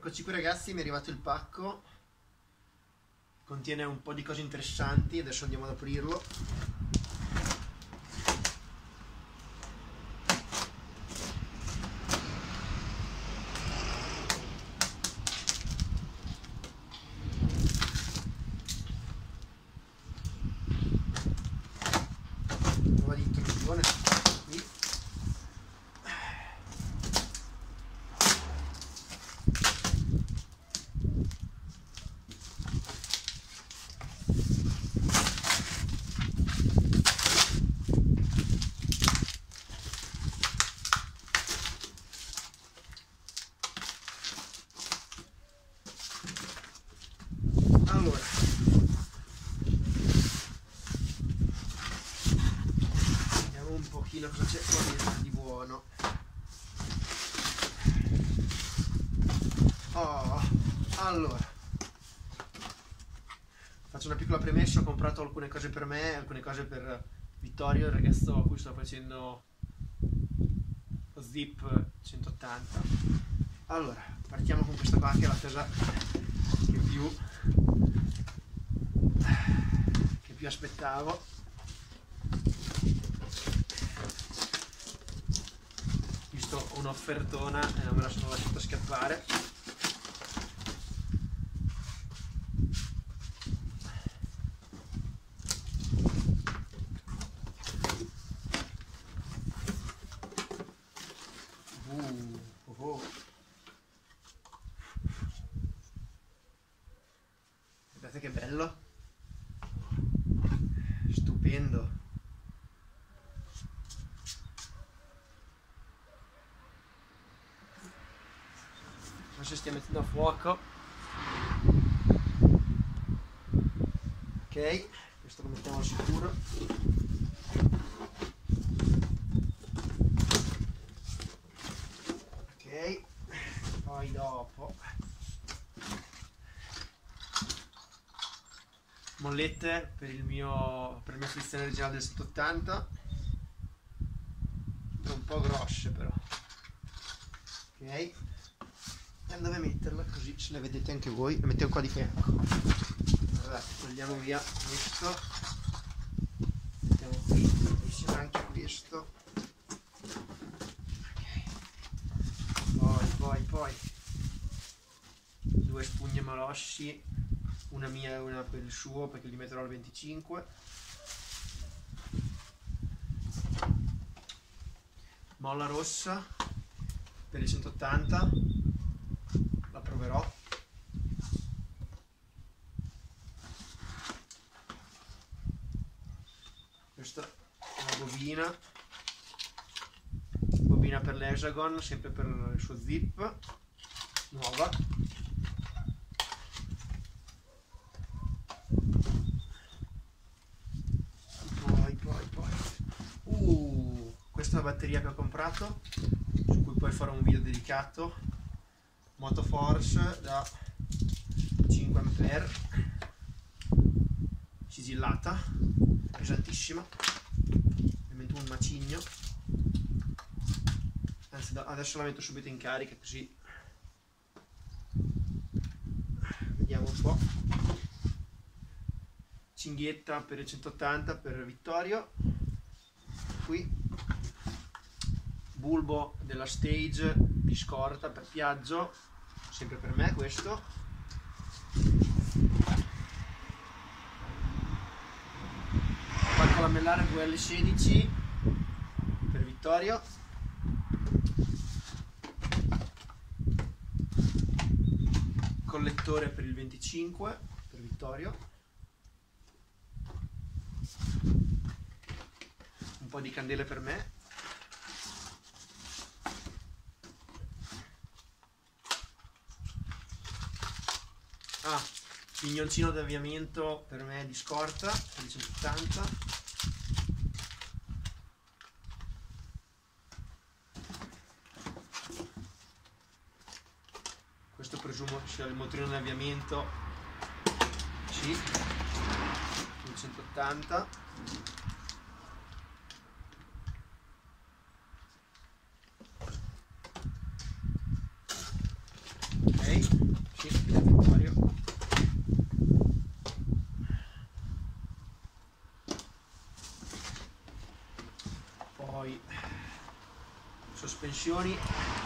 Eccoci qui ragazzi, mi è arrivato il pacco, contiene un po' di cose interessanti, adesso andiamo ad aprirlo. Prova di intrusione qui. Allora, vediamo un pochino cosa c'è qua dentro di buono. Allora, faccio una piccola premessa: ho comprato alcune cose per me, alcune cose per Vittorio, il ragazzo a cui sto facendo lo zip 180. Allora, partiamo con questa qua, che è la cosa che più aspettavo. Visto un'offertona e non me la sono lasciata scappare. Guardate che bello, stupendo. Non so se stia mettendo a fuoco. Ok, questo lo mettiamo al sicuro. Ok, poi dopo mollette per il mio selezione originale del 180, un po' grosse però. Ok, e dove metterla così ce le vedete anche voi. La mettiamo qua di fianco. Allora, togliamo via questo, mettiamo qui insieme anche questo. Ok, poi due spugne malosci, una mia e una per il suo, perché li metterò al 25. Molla rossa per il 180, la proverò. Questa è una bobina per l'Hexagon, sempre per il suo zip, nuova. Questa è la batteria che ho comprato, su cui poi farò un video dedicato. Motoforce da 5 ampere, sigillata, pesantissima, ovviamente un macigno. Anzi, adesso la metto subito in carica, così vediamo un po'. Cinghietta per il 180 per Vittorio, qui bulbo della Stage di scorta per Piaggio, sempre per me questo. Pacco lamellare VL16 per Vittorio. Collettore per il 25 per Vittorio. Un po' di candele per me. Pignoncino d'avviamento per me di scorta per il 180. Questo presumo sia il motorino d'avviamento, sì, il 180. Ok, sospensioni,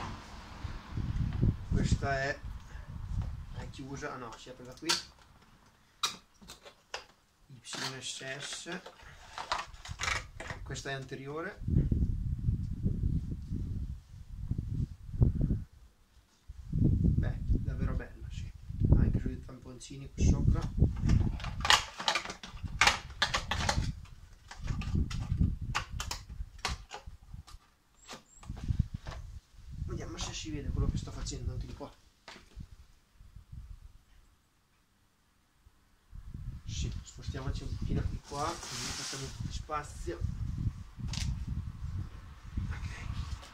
questa è chiusa, ah no, si apre da qui, YSS, questa è anteriore, beh, davvero bella, sì, anche sui tamponcini qui sopra. Vediamo se si vede quello che sto facendo anche di qua. Sì, spostiamoci un pochino di qua, così facciamo un po' di spazio. Ok.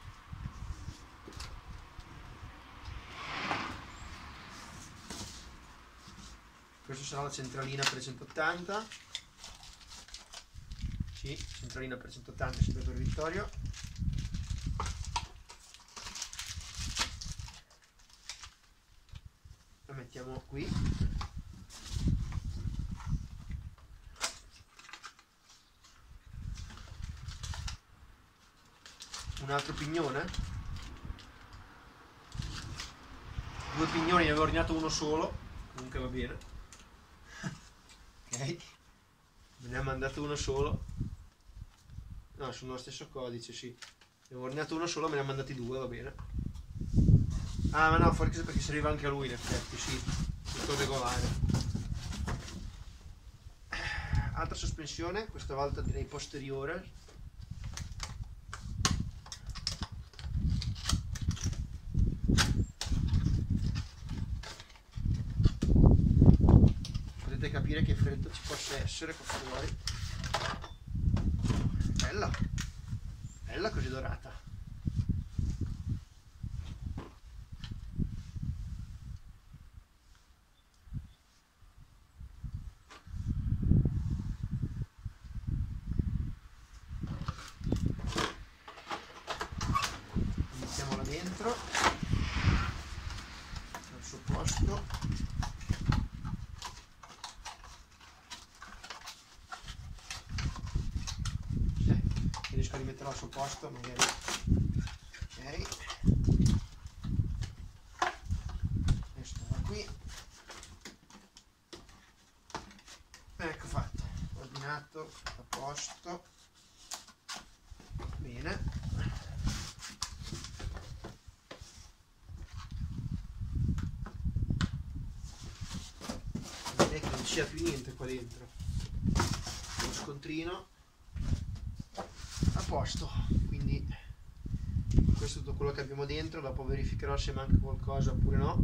Questa sarà la centralina per 180. Sì, centralina per 180 sempre per Vittorio. La mettiamo qui. Un altro pignone, 2 pignoni, ne avevo ordinato uno solo, comunque va bene. Ok, me ne ha mandato uno solo, no, sono lo stesso codice, sì, ne avevo ordinato uno solo, me ne ha mandati 2, va bene. Ah, ma no, forse perché serviva anche a lui in effetti, sì, tutto regolare. Altra sospensione, questa volta direi posteriore. Potete capire che freddo ci possa essere qua fuori. Bella, bella così dorata. Mettiamola dentro al suo posto. Riesco a rimetterla al suo posto magari. Ok, questo va qui, ecco fatto, ordinato, a posto, bene. Direi che non ci sia più niente qua dentro, lo scontrino a posto, quindi questo è tutto quello che abbiamo dentro. Dopo verificherò se manca qualcosa oppure no.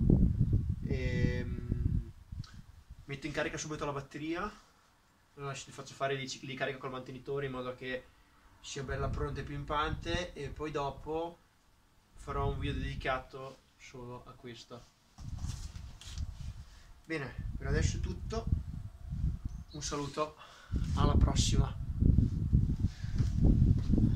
Metto in carica subito la batteria, faccio fare dei cicli di carica col mantenitore in modo che sia bella pronta e pimpante, e poi dopo farò un video dedicato solo a questo. Bene, per adesso è tutto, un saluto, alla prossima.